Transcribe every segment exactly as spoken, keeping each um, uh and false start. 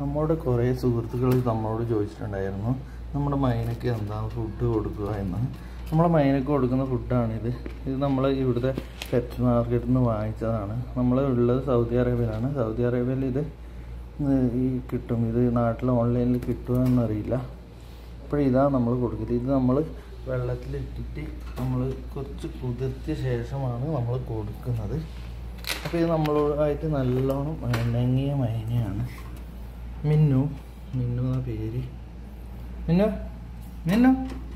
നമ്മുടെ കുറേ സുഹൃത്തുക്കൾ നമ്മളോട് ചോദിച്ചിട്ടുണ്ടായിരുന്നു നമ്മുടെ മൈനയ്ക്ക് എന്താണ് ഫുഡ് കൊടുക്കുക എന്ന്. നമ്മളെ മൈനയ്ക്ക് കൊടുക്കുന്ന ഫുഡാണിത്. ഇത് നമ്മൾ ഇവിടുത്തെ പെറ്റ് മാർക്കറ്റിൽ നിന്ന് വാങ്ങിച്ചതാണ്. നമ്മൾ ഉള്ളത് സൗദി അറേബ്യയിലാണ്. സൗദി അറേബ്യയിൽ ഇത് ഈ കിട്ടും. ഇത് നാട്ടിൽ ഓൺലൈനിൽ കിട്ടുമോ എന്നറിയില്ല. അപ്പോൾ ഇതാണ് നമ്മൾ കൊടുക്കുന്നത്. ഇത് നമ്മൾ വെള്ളത്തിലിട്ടിട്ട് നമ്മൾ കുറച്ച് കുതിർത്തിയ ശേഷമാണ് നമ്മൾ കൊടുക്കുന്നത്. അപ്പോൾ ഇത് നമ്മളായിട്ട് നല്ലോണം ഇണങ്ങിയ മൈനയാണ്. മിന്നു മിന്നു എന്ന പേര്. മിന്നു മിന്നു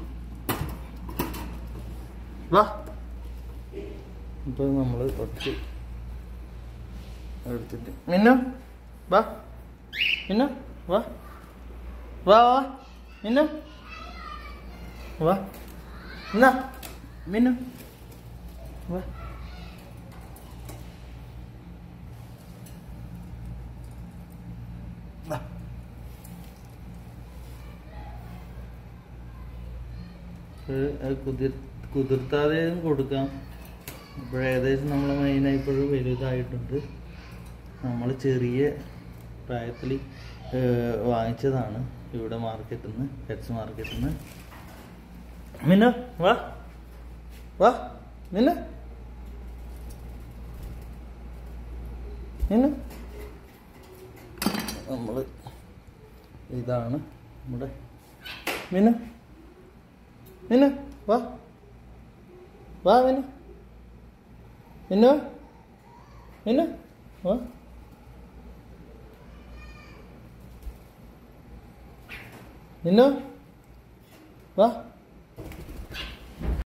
വാ. ഇപ്പോൾ നമ്മൾ കുറച്ച് എടുത്തിട്ട് മിന്നു വാ. മിന്നു വാ വാ വാ മിന്നു വാ. എന്നാ മിന്നു വാ. കുതിർ കുതിർത്താതെയും കൊടുക്കാം. ഇപ്പോൾ ഏകദേശം നമ്മൾ മെയിനായി ഇപ്പോഴും വലുതായിട്ടുണ്ട്. നമ്മൾ ചെറിയ പ്രായത്തിൽ വാങ്ങിച്ചതാണ് ഇവിടെ മാർക്കറ്റിൽ നിന്ന്, പെറ്റ്സ് മാർക്കറ്റിൽ നിന്ന്. മിന്നു വാ വാ മിന്നു മിന്നു. നമ്മൾ ഇതാണ് നമ്മുടെ മിന്നു. മിന്നു വാ വാ മിന്നു മിന്നു മിന്നു വാ. മിന്നു വാ.